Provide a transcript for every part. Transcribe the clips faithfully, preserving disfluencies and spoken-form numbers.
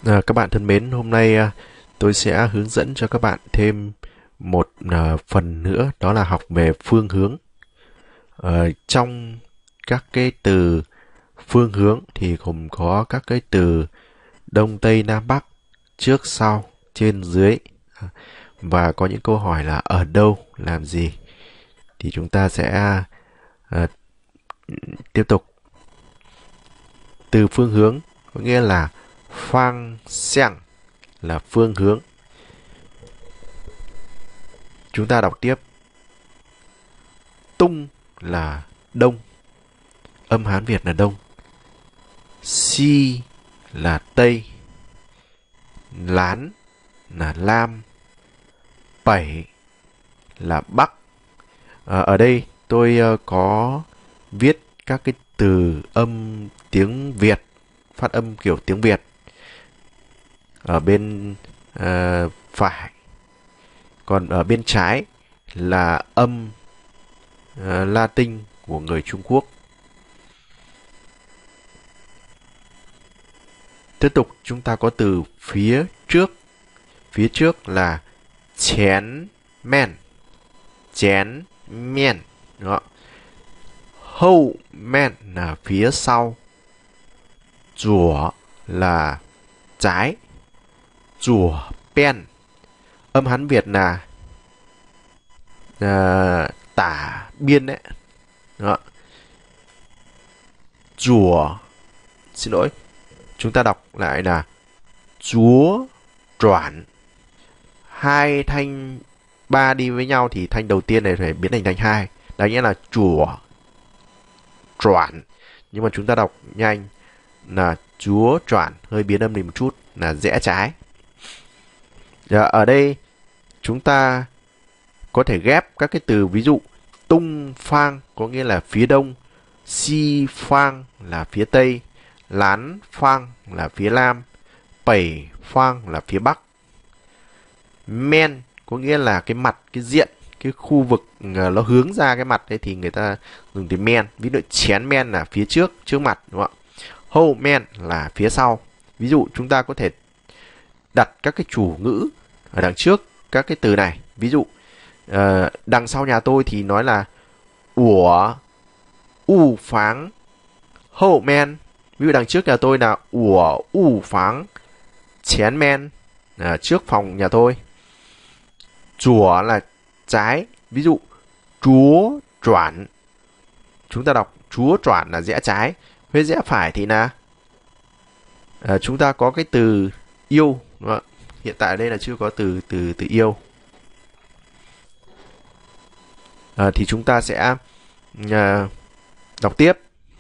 À, các bạn thân mến, hôm nay à, tôi sẽ hướng dẫn cho các bạn thêm một à, phần nữa, đó là học về phương hướng. Ờ, trong các cái từ phương hướng thì gồm có các cái từ đông, tây, nam, bắc, trước, sau, trên, dưới. À, và có những câu hỏi là ở đâu, làm gì. Thì chúng ta sẽ à, tiếp tục. Từ phương hướng có nghĩa là phang xiang, là phương hướng. Chúng ta đọc tiếp. Tung là đông, âm Hán Việt là đông. Si là tây, lán là lam, bảy là bắc. À, ở đây tôi uh, có viết các cái từ âm tiếng Việt, phát âm kiểu tiếng Việt ở bên uh, phải, còn ở bên trái là âm uh, Latin của người Trung Quốc. Tiếp tục chúng ta có từ phía trước. Phía trước là chén men, chén men. Đó. Hậu men là phía sau.左là trái.左bên. Âm Hán Việt là à, tả biên đấy. Đó.左, xin lỗi, chúng ta đọc lại là chúa转. Hai thanh ba đi với nhau thì thanh đầu tiên này phải biến thành thanh hai. Đó nghĩa là chùa转. Nhưng mà chúng ta đọc nhanh là chúa转, hơi biến âm đi một chút là rẽ trái. Giờ ở đây chúng ta có thể ghép các cái từ, ví dụ tung phang có nghĩa là phía đông, si phang là phía tây, lán phang là phía nam, bảy phang là phía bắc. Men có nghĩa là cái mặt, cái diện, cái khu vực nó hướng ra cái mặt đấy thì người ta dùng từ men. Ví dụ chén men là phía trước, trước mặt, đúng không ạ? Hậu men là phía sau. Ví dụ chúng ta có thể đặt các cái chủ ngữ ở đằng trước các cái từ này. Ví dụ uh, đằng sau nhà tôi thì nói là ủa u pháng hậu men. Ví dụ đằng trước nhà tôi là ủa u pháng chén men, à, trước phòng nhà tôi. Chùa là trái. Ví dụ chúa转, chúng ta đọc chúa转là rẽ trái. Với rẽ phải thì là à, chúng ta có cái từ yêu, đúng không? Hiện tại đây là chưa có từ từ từ yêu. À, thì chúng ta sẽ à, đọc tiếp.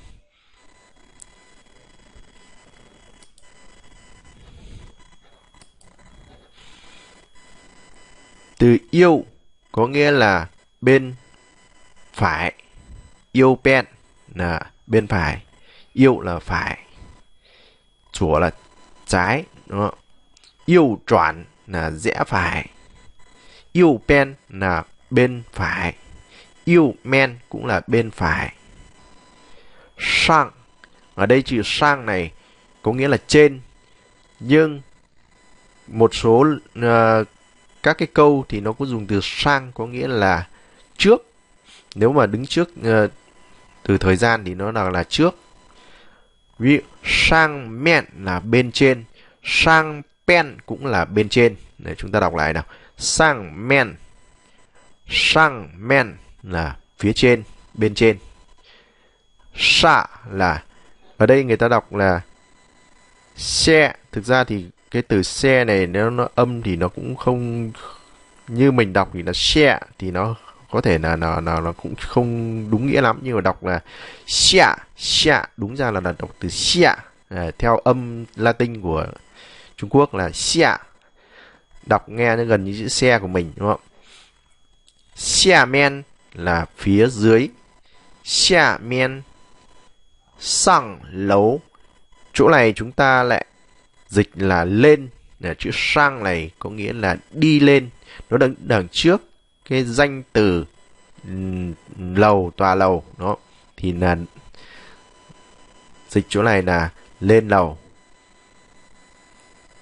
Từ yêu có nghĩa là bên phải. Yêu bên là bên phải. Yêu là phải. Chùa là trái, đúng không? Yêu chuyển là rẽ phải. Yêu bên là bên phải. Yêu men cũng là bên phải. Sang, ở đây chữ sang này có nghĩa là trên. Nhưng một số uh, các cái câu thì nó có dùng từ sang có nghĩa là trước. Nếu mà đứng trước uh, từ thời gian thì nó là là trước. Ví dụ sang men là bên trên, sang pen cũng là bên trên. Để chúng ta đọc lại nào. Sang men, sang men là phía trên, bên trên. Sa là, ở đây người ta đọc là xe. Thực ra thì cái từ xe này nếu nó âm thì nó cũng không như mình đọc thì là xe, thì nó có thể là nó, nó, nó cũng không đúng nghĩa lắm, nhưng mà đọc là xe, xe đúng ra là, là đọc từ xe, à, theo âm Latin của Trung Quốc là xe. Đọc nghe nó gần như chữ xe của mình, đúng không? Xe men là phía dưới. Xe men sang lấu, chỗ này chúng ta lại dịch là lên. Là chữ sang này có nghĩa là đi lên. Nó đằng, đằng trước cái danh từ um, lầu, tòa lầu đó, thì là dịch chỗ này là lên lầu.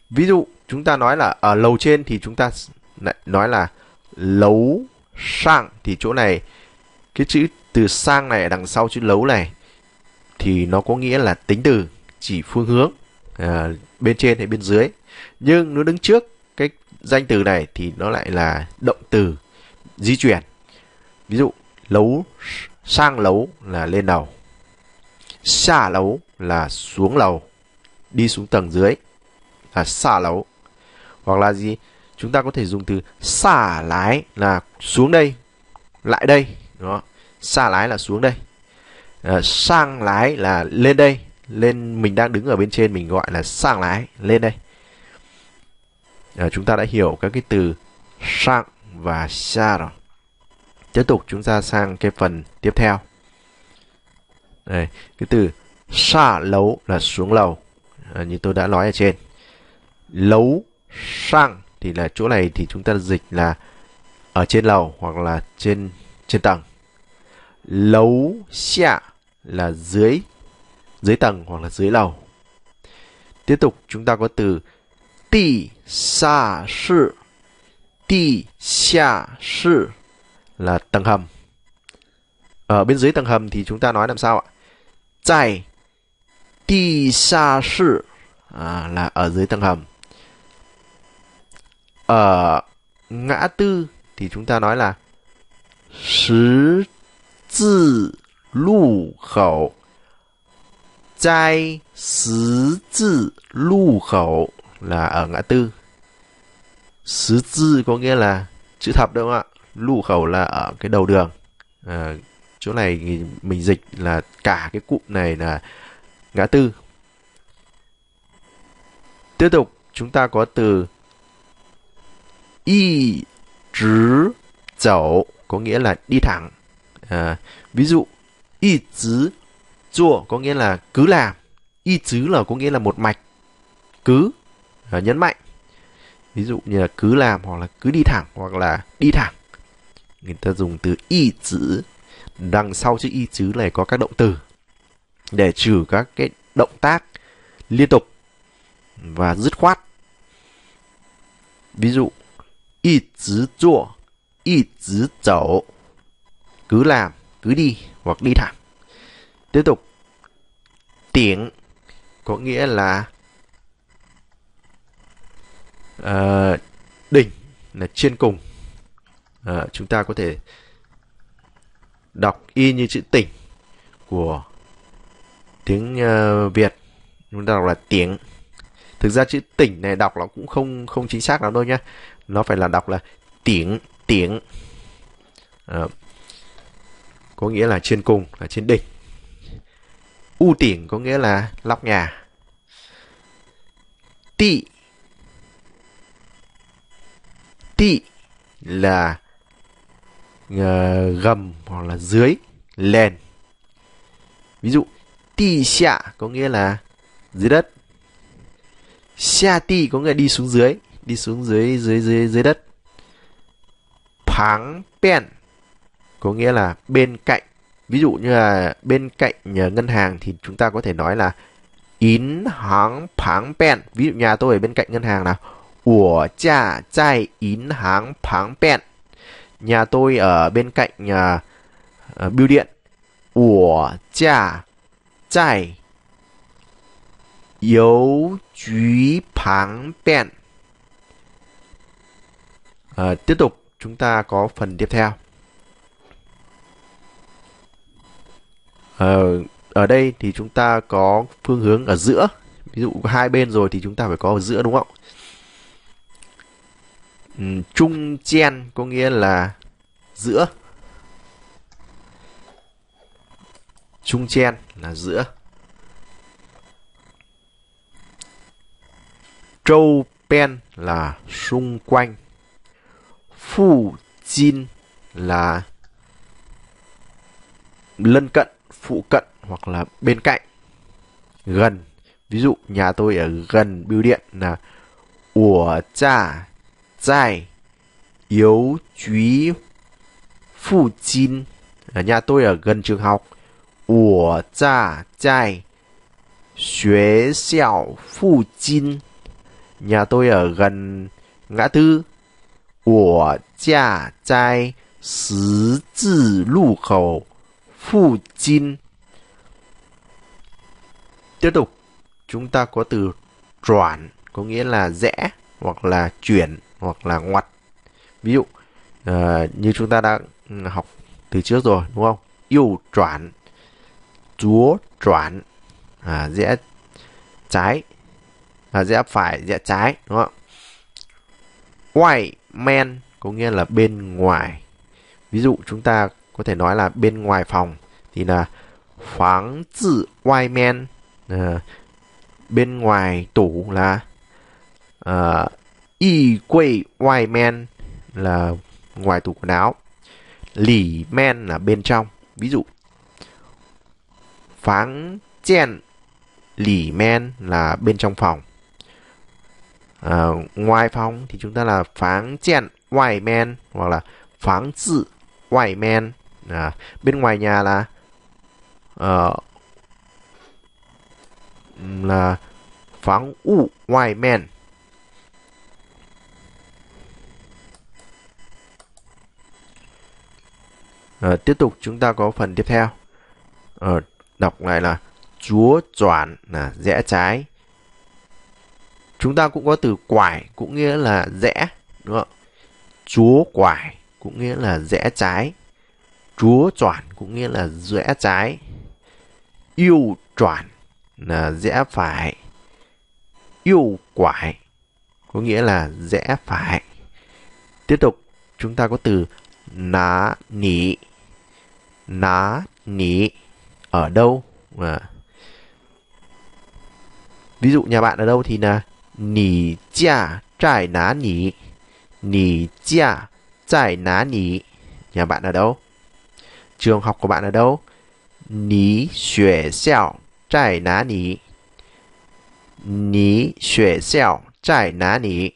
Ví dụ chúng ta nói là ở lầu trên thì chúng ta lại nói là lấu sang, thì chỗ này cái chữ từ sang này ở đằng sau chữ lấu này thì nó có nghĩa là tính từ chỉ phương hướng, à, bên trên hay bên dưới. Nhưng nó đứng trước cái danh từ này thì nó lại là động từ di chuyển. Ví dụ lấu sang lấu là lên lầu, xa lấu là xuống lầu, đi xuống tầng dưới là xa lấu. Hoặc là gì, chúng ta có thể dùng từ xa lái là xuống đây, lại đây. Đó, xa lái là xuống đây, à, sang lái là lên đây, lên mình đang đứng ở bên trên mình gọi là sang lái, lên đây. À, chúng ta đã hiểu các cái từ sang và xa rồi. Tiếp tục chúng ta sang cái phần tiếp theo. Đây, cái từ xa lấu là xuống lầu, à, như tôi đã nói ở trên. Lấu sang thì là chỗ này thì chúng ta dịch là ở trên lầu hoặc là trên trên tầng. Lấu xạ là dưới dưới tầng hoặc là dưới lầu. Tiếp tục chúng ta có từ地下室, địa下室là tầng hầm. Ở bên dưới tầng hầm thì chúng ta nói làm sao ạ? Tại địa下室, à, là ở dưới tầng hầm. Ở ngã tư thì chúng ta nói là十字路口, 在十字路口 là ở ngã tư.十字có nghĩa là chữ thập đúng không ạ? Lù khẩu là ở cái đầu đường. À, chỗ này thì mình dịch là cả cái cụm này là ngã tư. Tiếp tục chúng ta có từ y zhi dậu, có nghĩa là đi thẳng. À, ví dụ y zhi zuo có nghĩa là cứ làm. Y zhi là có nghĩa là một mạch, cứ, à, nhấn mạnh. Ví dụ như là cứ làm hoặc là cứ đi thẳng hoặc là đi thẳng. Người ta dùng từ y zhi. Đằng sau chữ y zhi này có các động từ để trừ các cái động tác liên tục và dứt khoát. Ví dụ y zhi zuo, y zhi dậu, cứ làm, cứ đi hoặc đi thẳng. Tiếp tục tiễn có nghĩa là uh, đỉnh, là trên cùng. Uh, chúng ta có thể đọc y như chữ tỉnh của tiếng uh, Việt, chúng ta đọc là tiếng. Thực ra chữ tỉnh này đọc nó cũng không không chính xác lắm đâu nhá. Nó phải là đọc là tiếng, tiếng. Uh, có nghĩa là trên cùng, là trên đỉnh. U tiễn có nghĩa là nóc nhà. Tị, tị là uh, gầm hoặc là dưới, lên. Ví dụ tị xạ có nghĩa là dưới đất. Xa tị có nghĩa là đi xuống dưới, đi xuống dưới dưới dưới dưới đất. Pháng bên có nghĩa là bên cạnh. Ví dụ như là bên cạnh ngân hàng thì chúng ta có thể nói là yến hàng pháng bên. Ví dụ nhà tôi ở bên cạnh ngân hàng nào. Wo jia zai yến hàng pháng bên. Nhà tôi ở bên cạnh uh, uh, bưu điện. Wo jia zai邮局旁边. À, tiếp tục chúng ta có phần tiếp theo. À, ở đây thì chúng ta có phương hướng ở giữa. Ví dụ có hai bên rồi thì chúng ta phải có ở giữa đúng không? Ừ, trung gian có nghĩa là giữa. Trung gian là giữa. Châu bên là xung quanh. Phụ chin là lân cận, phụ cận hoặc là bên cạnh, gần. Ví dụ nhà tôi ở gần bưu điện là wo jia zai邮局附近. Nhà tôi ở gần trường học. wo jia zai 学校附近. nhà tôi ở gần ngã tư. 我家在十字路口附近. Tiếp tục, chúng ta có từ chuyển, có nghĩa là rẽ, hoặc là chuyển, hoặc là ngoặt. Ví dụ, uh, như chúng ta đã học từ trước rồi, đúng không? Yêu chuyển, chúa chuyển, à, rẽ trái, à, rẽ phải, rẽ trái, đúng không? Ngoài men có nghĩa là bên ngoài. Ví dụ chúng ta có thể nói là bên ngoài phòng thì là pháng tự ngoài men, à, bên ngoài tủ là à, y quầy ngoài men là ngoài tủ quần áo. Lỉ men là bên trong. Ví dụ pháng chen lỉ men là bên trong phòng. À, ngoài phòng thì chúng ta là pháng chen ngoài men, hoặc là pháng tự ngoài men. À, bên ngoài nhà là uh, là pháng u ngoài men. À, tiếp tục chúng ta có phần tiếp theo. À, đọc lại là chúa chuyển là rẽ trái. Chúng ta cũng có từ quải, cũng nghĩa là rẽ, đúng không? Chúa quải cũng nghĩa là rẽ trái. Chúa chuyển cũng nghĩa là rẽ trái. Yêu chuyển là rẽ phải. Yêu quải có nghĩa là rẽ phải. Tiếp tục chúng ta có từ ná nỉ. Ná nỉ ở đâu? À. Ví dụ nhà bạn ở đâu thì là nỉ gia tại ná nỉ. Nỉ gia tại ná nỉ. Nhà bạn ở đâu? Trường học của bạn ở đâu? Nǐ xuế xiao tại ná nǐ. Nǐ xuế xiao tại ná nǐ.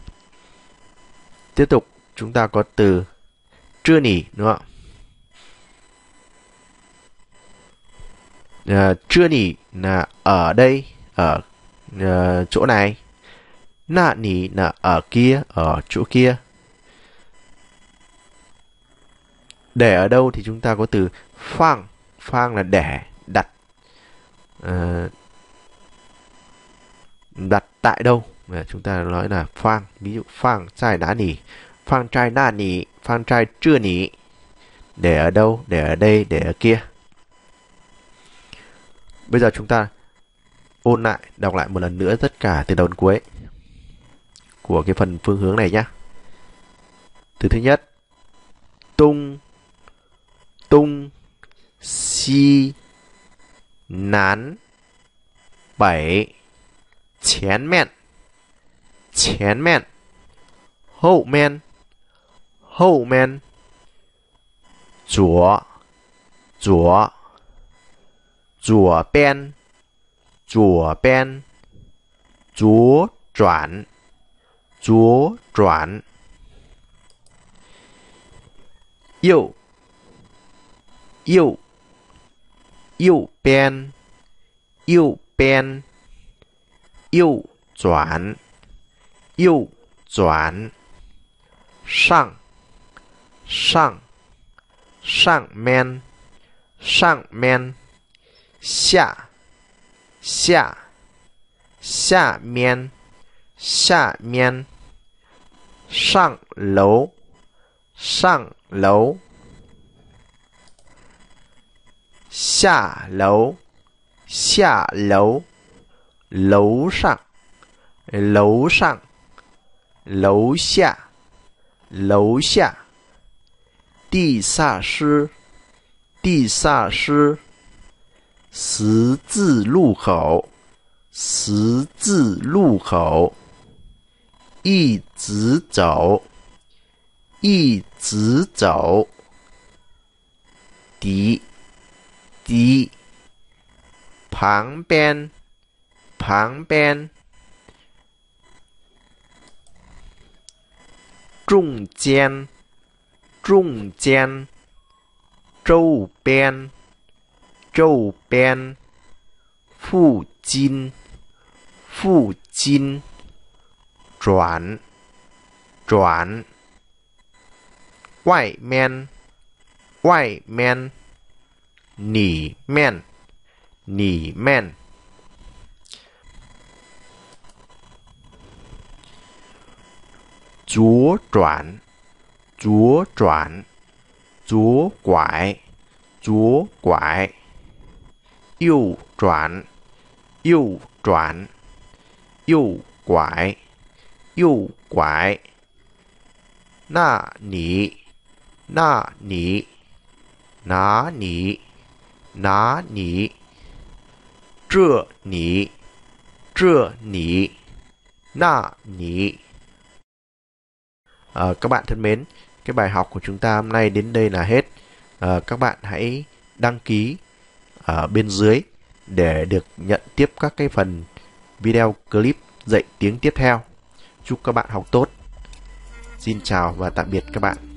Tiếp tục chúng ta có từ chưa nỉ, đúng không? À, chưa nỉ là ở đây, ở uh, chỗ này. Nạ nỉ là ở kia, ở chỗ kia. Để ở đâu thì chúng ta có từ phang. Phang là để, đặt. À, đặt tại đâu? À, chúng ta nói là phang. Ví dụ phang trai đá nỉ, phang trai na nỉ, phang trai chưa nỉ. Để ở đâu? Để ở đây, để ở kia. Bây giờ chúng ta ôn lại, đọc lại một lần nữa tất cả từ đầu đến cuối của cái phần phương hướng này nhé. Từ thứ nhất, tung, tung, xi, nán, bảy,前面, 前面, 后面, 后面, 左, 左, 左边, 左边, 左转, 左转, 右, 右, 右边, 右边, 右转, 右转, 上, 上, 上面, 上面, 下, 下, 下面, 下面, 上楼, 上楼, 下楼, 下楼, 楼上, 楼上, 楼下, 楼下, 地下室, 地下室, 十字路口, 十字路口, 一直走, 一直走, 底, 底, 旁边, 旁边, 中间, 中间, 周边, 周边, 附近, 附近, 转转外面外面里面里面左转左转左拐左拐右转右转右拐右拐那里那里哪里哪里这里这里那里à, các bạn thân mến, cái bài học của chúng ta hôm nay đến đây là hết. À, các bạn hãy đăng ký ở bên dưới để được nhận tiếp các cái phần video clip dạy tiếng tiếp theo. Chúc các bạn học tốt. Xin chào và tạm biệt các bạn.